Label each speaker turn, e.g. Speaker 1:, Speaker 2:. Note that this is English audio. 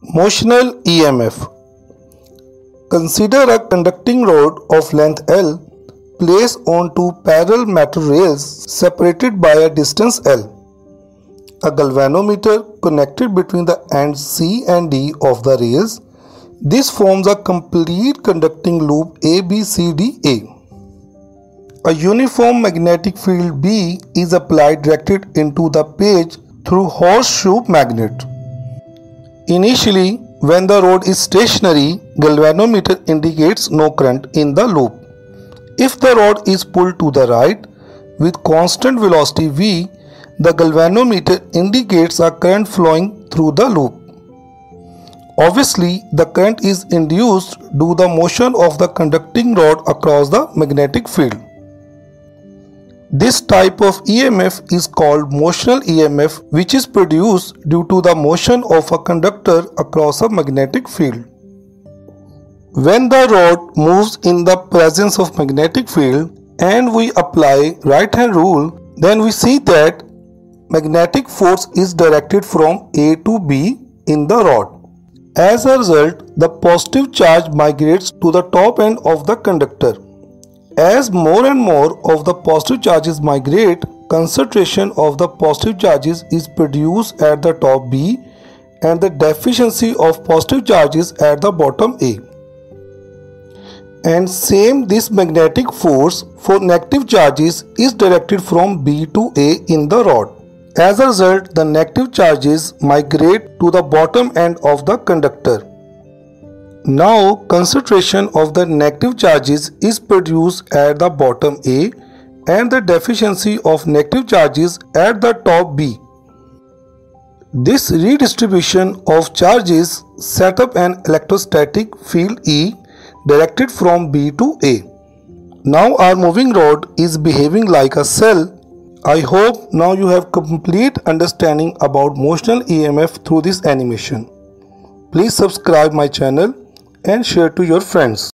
Speaker 1: Motional EMF. Consider a conducting rod of length L placed on two parallel metal rails separated by a distance L. A galvanometer connected between the ends C and D of the rails. This forms a complete conducting loop ABCDA. A uniform magnetic field B is applied directed into the page through horseshoe magnet. Initially, when the rod is stationary, galvanometer indicates no current in the loop. If the rod is pulled to the right with constant velocity V, the galvanometer indicates a current flowing through the loop. Obviously, the current is induced due to the motion of the conducting rod across the magnetic field. This type of EMF is called motional EMF, which is produced due to the motion of a conductor across a magnetic field. When the rod moves in the presence of magnetic field and we apply right-hand rule, then we see that magnetic force is directed from A to B in the rod. As a result, the positive charge migrates to the top end of the conductor. As more and more of the positive charges migrate, concentration of the positive charges is produced at the top B and the deficiency of positive charges at the bottom A. And same, this magnetic force for negative charges is directed from B to A in the rod. As a result, the negative charges migrate to the bottom end of the conductor. Now, concentration of the negative charges is produced at the bottom A and the deficiency of negative charges at the top B. This redistribution of charges set up an electrostatic field E directed from B to A. Now our moving rod is behaving like a cell. I hope now you have complete understanding about motional EMF through this animation. Please subscribe my channel and share to your friends.